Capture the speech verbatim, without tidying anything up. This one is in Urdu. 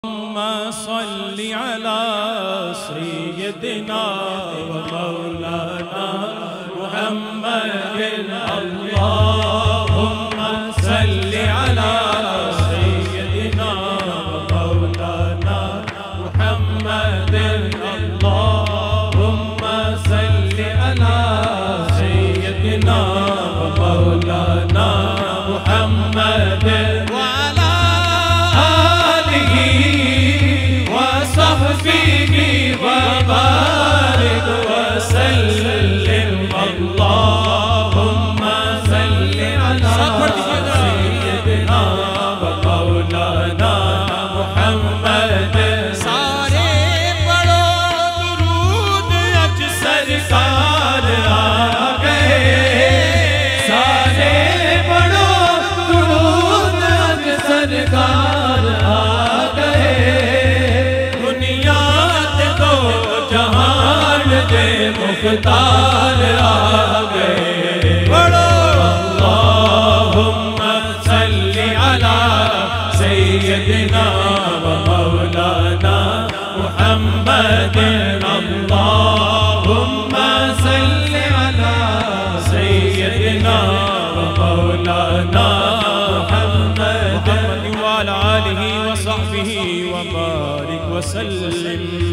اللهم صل على سيدنا ومولانا محمد اللهم صل على سيدنا ومولانا محمد اللهم صل على سيدنا ومولانا محمد وبارك وسلم اللهم صل على سيدنا ومولانا محمد سارے پڑھو درود اج سرکار آ گئے سارے پڑھو درود اج سرکار آ گئے مختار آ گئے پڑھو اللہم صلی علی سیدنا ومولانا محمد اللہم صلی علی سیدنا ومولانا محمد وعلی آلہ وصحبہ وبارک وسلم